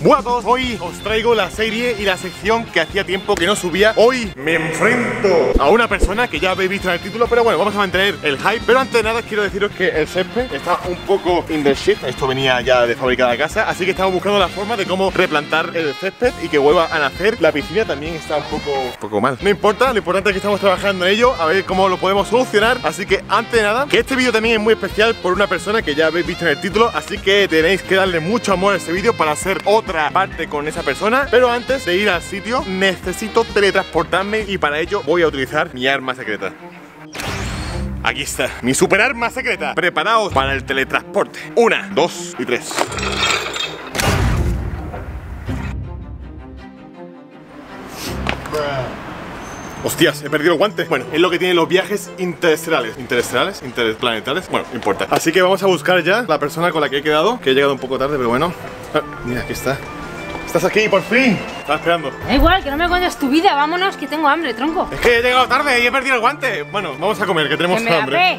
Bueno a todos, hoy os traigo la serie y la sección que hacía tiempo que no subía. Hoy me enfrento a una persona que ya habéis visto en el título, pero bueno, vamos a mantener el hype. Pero antes de nada quiero deciros que el césped está un poco in the shit. Esto venía ya de fábrica de casa, así que estamos buscando la forma de cómo replantar el césped y que vuelva a nacer. La piscina también está un poco mal. No importa, lo importante es que estamos trabajando en ello, a ver cómo lo podemos solucionar. Así que antes de nada, que este vídeo también es muy especial por una persona que ya habéis visto en el título, así que tenéis que darle mucho amor a este vídeo para hacer otra parte con esa persona. Pero antes de ir al sitio necesito teletransportarme y para ello voy a utilizar mi arma secreta. Aquí está, mi super arma secreta. Preparaos para el teletransporte. 1, 2 y 3. Hostias, he perdido el guante. Bueno, es lo que tienen los viajes interestelares. Interplanetarios. Bueno, no importa. Así que vamos a buscar ya la persona con la que he quedado, que he llegado un poco tarde, pero bueno. Mira, aquí está. Estás aquí, por fin. Estaba esperando. Da igual, que no me cuentes tu vida. Vámonos, que tengo hambre, tronco. Es que he llegado tarde y he perdido el guante. Bueno, vamos a comer, que tenemos hambre.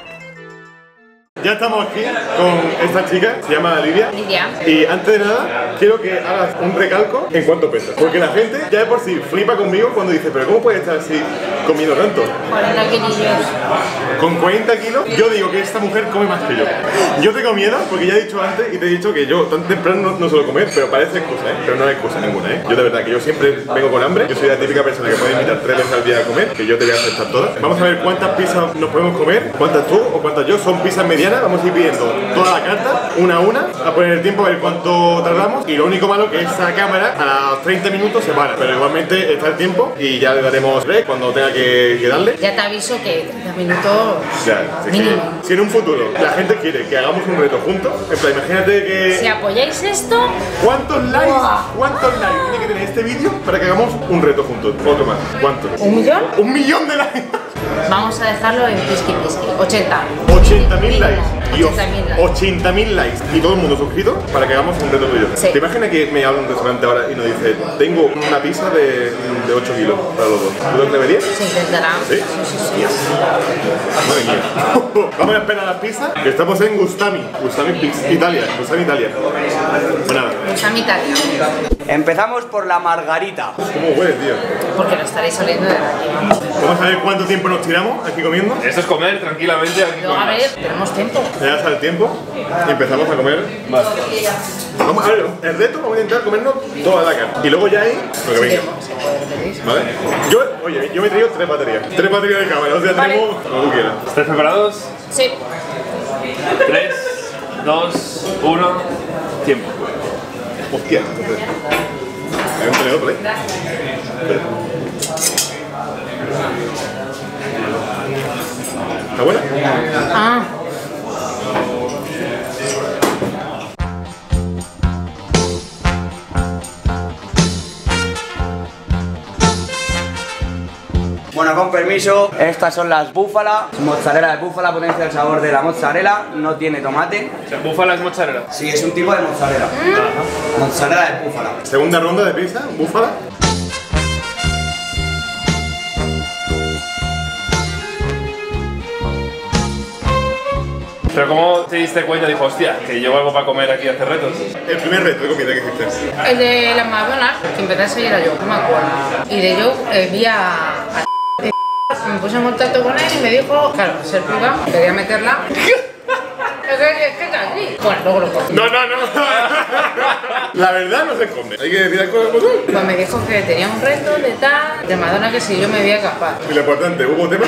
Ya estamos aquí con esta chica, se llama Lidia. Y antes de nada, quiero que hagas un recalco en cuánto pesas. Porque la gente ya de por sí flipa conmigo cuando dice, pero ¿cómo puedes estar así comiendo tanto? 40 kilillos. Con 40 kilos, yo digo que esta mujer come más que yo. Yo tengo miedo porque ya he dicho antes y te he dicho que yo tan temprano no suelo comer, pero parece excusa, pero no es excusa ninguna, Yo de verdad que yo siempre vengo con hambre. Yo soy la típica persona que puede invitar 3 veces al día a comer, que yo te voy a aceptar todas. Vamos a ver cuántas pizzas nos podemos comer, cuántas tú o cuántas yo. Son pizzas medianas. Vamos a ir pidiendo toda la carta, una a una, a poner el tiempo, a ver cuánto tardamos. Y lo único malo que esa cámara a los 30 minutos se para, pero igualmente está el tiempo y ya le daremos break cuando tenga que darle. Ya te aviso que 30 minutos ya, mínimo. Si en un futuro la gente quiere que hagamos un reto juntos, en plan, imagínate que... Si apoyáis esto... ¿Cuántos likes tiene que tener este vídeo para que hagamos un reto juntos? Otro más. ¿Cuántos? ¿1 millón? ¡1 millón de likes! Vamos a dejarlo en pisqui. 80.000 likes. Dios, 80.000 likes y todo el mundo suscrito para que hagamos un reto tuyo. Sí. ¿Te imaginas que me habla un restaurante ahora y nos dice, tengo una pizza de 8 kilos para los dos? ¿Tú lo atreverías? Se intentará. ¿Sí? Yes. Madre mía. Vamos a esperar a las pizzas, que estamos en Gustami Pizza, Italia. Gustami, Italia. Pues nada. Gustami, Italia. Empezamos por la margarita. ¿Cómo huele, tío? Porque lo estaréis oliendo de aquí. Vamos a ver cuánto tiempo nos tiramos aquí comiendo. Esto es comer tranquilamente aquí. Luego, a ver, tenemos tiempo. Ya sale el tiempo y empezamos a comer. Vale. Vamos a ver, el reto, vamos a intentar comernos toda la carne. Y luego ya hay lo que venga. ¿Vale? Yo me he traído 3 baterías. 3 baterías de cámara, o sea, tenemos como tú quieras. ¿Estáis preparados? Sí. 3, 2, 1, tiempo. Hostia. Hay un tenedor por ahí. ¿Está buena? Ah. Bueno, con permiso, estas son las búfalas. Mozzarella de búfala, potencia el sabor de la mozzarella. No tiene tomate. O sea, búfala es mozzarella. Sí, es un tipo de mozzarella. Mozzarella de búfala. Segunda ronda de pizza, búfala. Pero ¿cómo te diste cuenta? Dijo, hostia, que llevo algo para comer aquí a hacer retos. El primer reto de comida que hiciste. El de las McDonald's, que empezase y era yo, no me acuerdo. Y de yo vi a me puse en contacto con él y me dijo, claro, ser piba, quería meterla. Es que es así. Bueno, luego lo corto. No. La verdad no se esconde. Hay que decir las cosas como son. Pues me dijo que tenía un reto de tal, de Madonna, que si yo me veía capaz. Y lo importante, ¿hubo tema?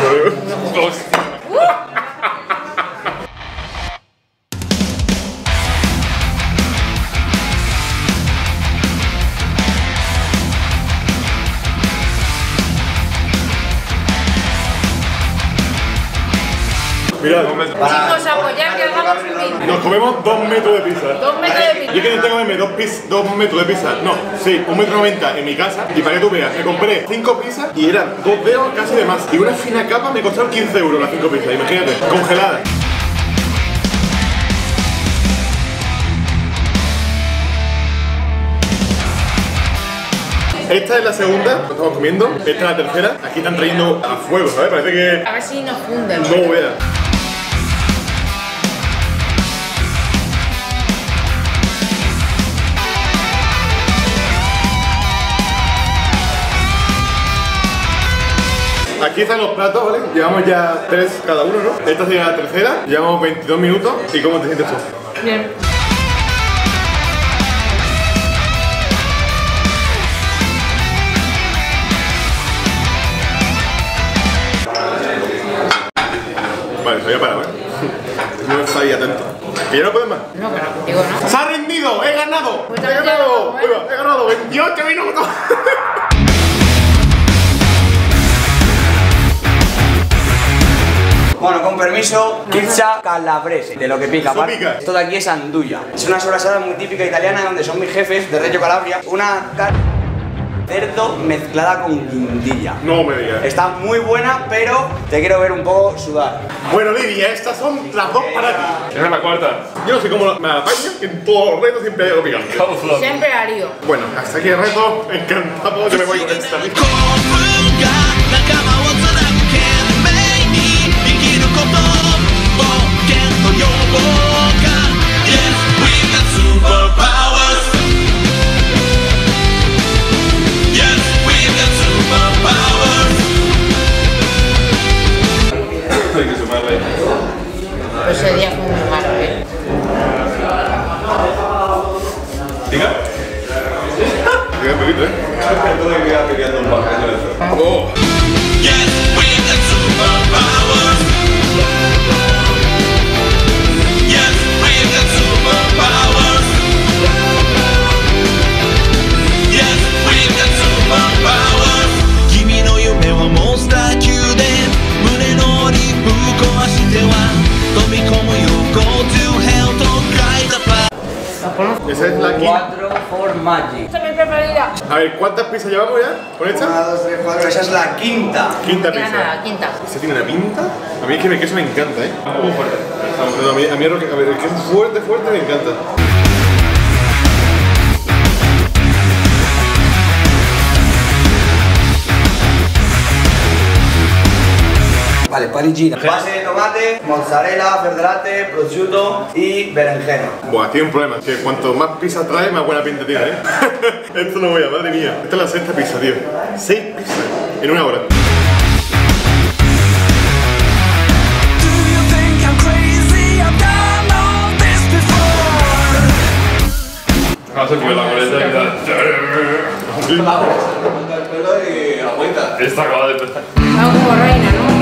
Mirad, Chicos, apoyar que hagamos un vídeo. nos comemos 2 metros de pizza. 2 metros de pizza. Yo que intenté comerme 2 metros de pizza. No, sí, 1,90 m en mi casa. Y para que tú veas, me compré 5 pizzas y eran 2 dedos casi de más. Y una fina capa me costaron 15 euros las 5 pizzas, imagínate, congeladas. Esta es la segunda que estamos comiendo, esta es la tercera. Aquí están trayendo a fuego, ¿sabes? Parece que... A ver si nos funden. No veas. Aquí están los platos, ¿vale? Llevamos ya 3 cada uno, ¿no? Esta sería la tercera. Llevamos 22 minutos. ¿Y cómo te sientes tú? Bien. Vale, se había parado, ¿eh? No sabía atento. ¿Que ya no puedes más? No, pero contigo no. ¡Se ha rendido! ¡He ganado! Pues ¡He también ganado! te lo He ganado 28 minutos. Bueno, con permiso, pizza calabrese, de lo que pica. Eso pica. Esto de aquí es andulla. Es una sobrasada muy típica italiana donde son mis jefes de Reggio Calabria. Una carne de cerdo mezclada con guindilla. No me digas. Está muy buena, pero te quiero ver un poco sudar. Bueno, Lidia, estas son las dos para ti. Esa es la cuarta. Yo no sé cómo me apaño, que en todos los retos siempre hay algo picante. Siempre harío. Bueno, hasta aquí el reto. Encantado. Yo me voy con esta. Hay que sumarle. Pues ese día fue muy malo, ¿eh? ¿Diga? Diga un poquito, ¿eh? Todo el día peleando un par de veces. ¡Oh! Esa es la quinta. 4 for Magic. Esta es mi preferida. A ver, ¿cuántas pizzas llevamos ya con esta? 1, 2, 3, 4. Esa es la quinta. Quinta Queda pizza. nada, quinta. ¿Esta tiene una pinta? A mí es que el queso me encanta, ¿eh? Muy fuerte. No, a mí a ver, el queso fuerte me encanta. Vale, parigina. Base de tomate, mozzarella, verdelatte, prosciutto y berenjena. Buah, tiene un problema, que cuanto más pizza trae, más buena pinta tiene, ¿eh? Esto no voy a, madre mía. Esta es la sexta pizza, tío. 6 pizzas en una hora. Vamos a comer la boleta y tal. Esta acaba de empezar. Hago como reina, ¿no?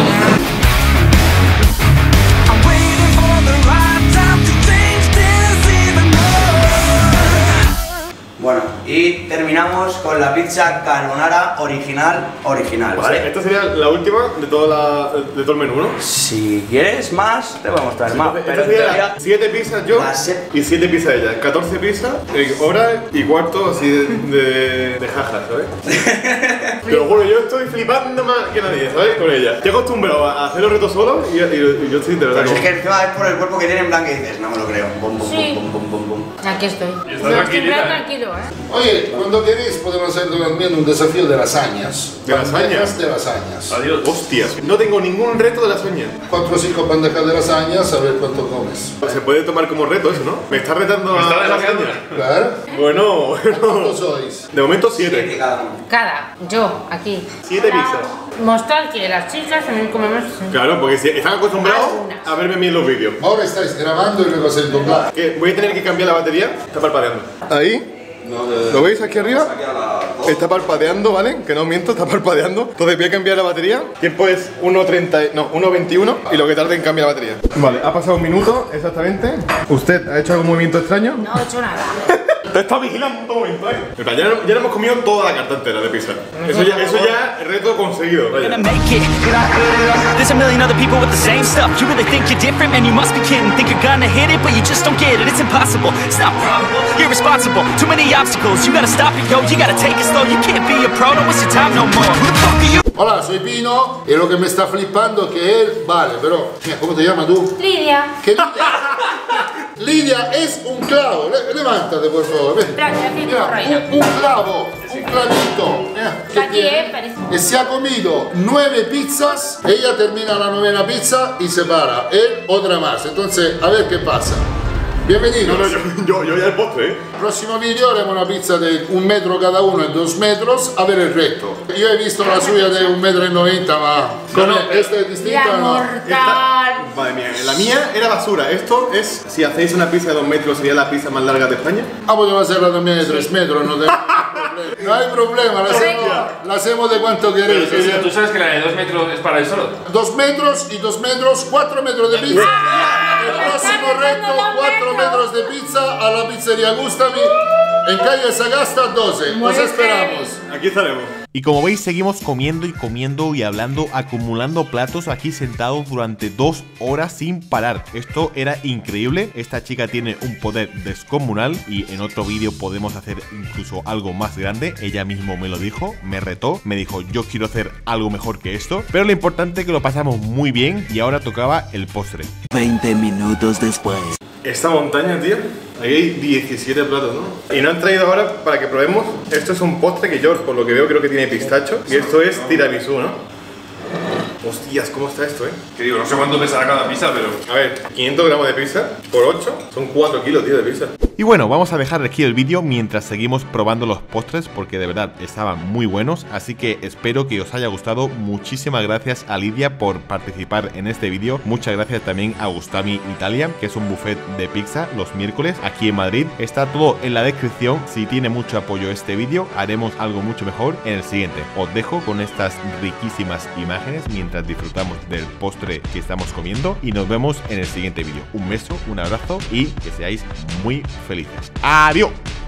Bueno, y terminamos con la pizza carbonara original, O sea, ¿vale? esta sería la última de todo el menú, ¿no? Si quieres más, te voy a mostrar más. Esta Pero en sería teoría, 7 pizzas yo la se- y 7 pizzas ella. 14 pizzas, hora y cuarto así de jaja, ¿sabes? Te lo juro, yo estoy flipando más que nadie, ¿sabes? Con ella. Estoy acostumbrado a hacer los retos solo y yo estoy de verdad Pero si es como... que encima es por el cuerpo que tiene en blanco y dices, no me lo creo. Bum, bum, Sí. bum, bum, bum, bum. Aquí estoy. Y está tranquilita, ¿eh? Tranquilo, ¿eh? Oye, cuando queréis podemos hacer también un desafío de lasañas. ¿De lasañas? Bandejas de lasañas. Adiós. Hostias, no tengo ningún reto de lasaña. 4 o 5 bandejas de lasañas, a ver cuánto comes. Se puede tomar como reto eso, ¿no? Me está retando Me está a desafiando. lasaña. Claro. Bueno, ¿Cuántos bueno. sois? De momento 7 7. cada uno. Cada, yo, aquí. 7 La- pizzas. Mostrar que las chicas también comemos así. Claro, porque si están acostumbrados Algunas. a verme a mí en los vídeos. Ahora estáis grabando y luego hacéis doblaje. Que voy a tener que cambiar la batería. Está parpadeando. Ahí. ¿Lo veis aquí arriba? Está parpadeando, ¿vale? Que no miento, está parpadeando. Entonces voy a cambiar la batería. Tiempo es 1:30, no, 1:21 y lo que tarde en cambiar la batería. Vale, ha pasado un minuto exactamente. ¿Usted ha hecho algún movimiento extraño? No he hecho nada. Te está vigilando todo momento, ¿eh? En plan, ya no hemos comido toda la carta entera de pizza. Eso ya, reto conseguido, vaya. Gonna make it. There's a million other people with the same stuff. You really think you're different, man? You must be kidding. Think you're gonna hit it, but you just don't get it. It's impossible. It's not probable. You're irresponsible. Too many obstacles. You gotta stop it, yo. You gotta take it slow. You can't be a pro. Don't waste your time no more. Who the fuck are you? Hola, soy Pino y lo que me está flipando que él, vale, pero, mira, ¿cómo te llamas tú? Lidia. ¿Qué Lidia es un clavo, levántate por favor. Ven. Gracias, Mira, reina. un clavo, un clavito. Mira, ¿qué Aquí, tiene? parece. E se ha comido 9 pizzas, ella termina la 9ª pizza y se para. Él otra más. Entonces, a ver qué pasa. Bienvenidos. No, yo ya el postre, ¿eh? Próximo vídeo haremos una pizza de 1 metro cada uno y 2 metros a ver el resto. Yo he visto la suya de 1,90 m, ma ¿esta es distinta o no? Mortal. Madre mía, la mía era basura. Esto es, si hacéis una pizza de 2 metros, sería la pizza más larga de España. Ah, podemos hacerla también de 3 metros, no, no hay problema, la hacemos de cuanto queréis. Pero tú sabes que la de 2 metros es para él solo. 2 metros y 2 metros, 4 metros de pizza. El próximo reto, 4 metros de pizza a la pizzería Gustami en calle Sagasta 12. Os esperamos. Aquí estaremos. Y como veis, seguimos comiendo y comiendo y hablando, acumulando platos aquí sentados durante 2 horas sin parar. Esto era increíble. Esta chica tiene un poder descomunal y en otro vídeo podemos hacer incluso algo más grande. Ella mismo me lo dijo, me retó, me dijo yo quiero hacer algo mejor que esto. Pero lo importante es que lo pasamos muy bien y ahora tocaba el postre. 20 minutos después. Esta montaña, tío, ahí hay 17 platos, ¿no? Y nos han traído ahora para que probemos. Esto es un postre que yo, por lo que veo, creo que tiene pistacho. Y esto es tiramisú, ¿no? Hostias, ¿cómo está esto, Que digo, no sé cuánto pesará cada pizza, pero... A ver, 500 gramos de pizza por 8, son 4 kilos, tío, de pizza. Y bueno, vamos a dejar aquí el vídeo mientras seguimos probando los postres porque de verdad estaban muy buenos, así que espero que os haya gustado. Muchísimas gracias a Lidia por participar en este vídeo. Muchas gracias también a Gustami Italia, que es un buffet de pizza los miércoles aquí en Madrid. Está todo en la descripción. Si tiene mucho apoyo este vídeo, haremos algo mucho mejor en el siguiente. Os dejo con estas riquísimas imágenes mientras disfrutamos del postre que estamos comiendo y nos vemos en el siguiente vídeo. Un beso, un abrazo y que seáis muy felices. ¡Adiós!